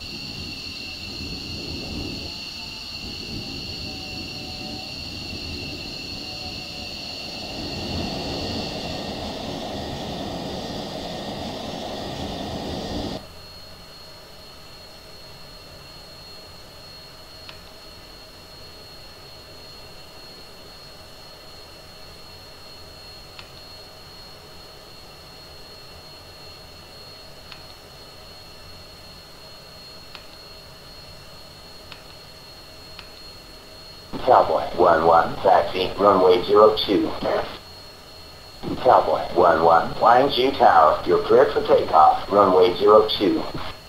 Cowboy 11, taxi, runway 02. Cowboy 11, flying G Tower, you're cleared for takeoff, runway 02.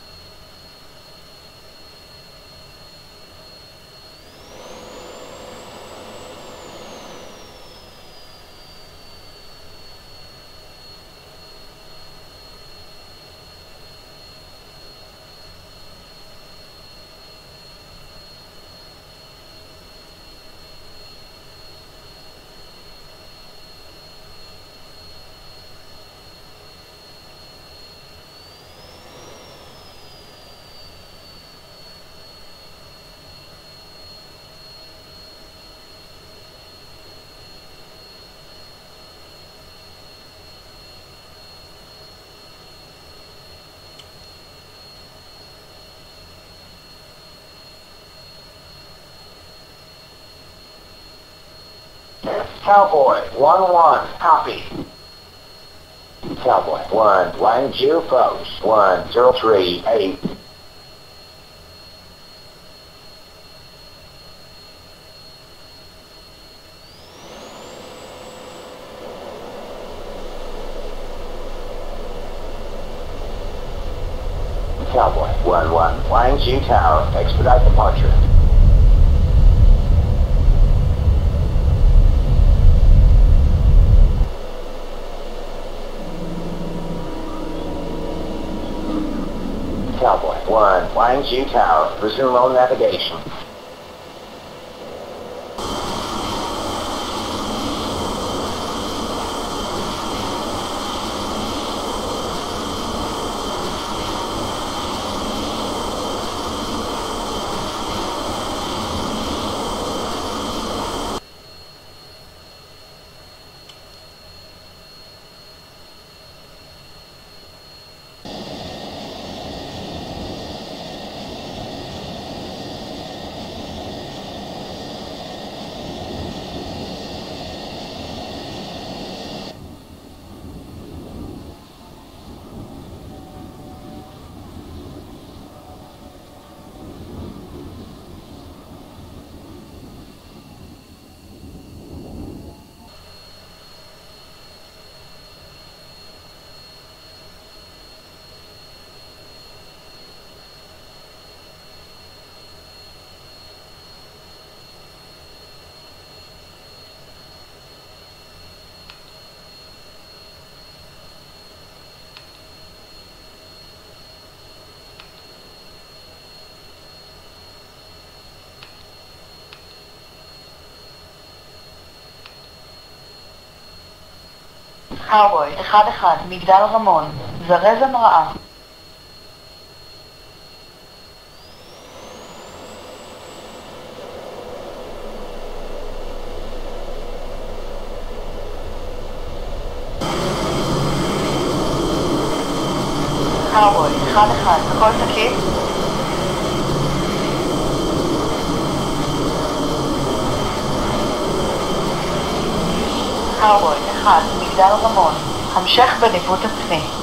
Cowboy 11, copy. Cowboy 1, flying G post 1038. Cowboy 11, flying G Tower, expedite departure. Cowboy 1, flying G Tower, resume low navigation. Cowboy 11, מגדל רמון, זרז המראה. Cowboy 11, הכל תקין? Cowboy 1, מגדל רמון, המשך בניווט עצמי.